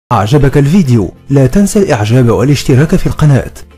أعجبك الفيديو لا تنسى الإعجاب والاشتراك في القناة.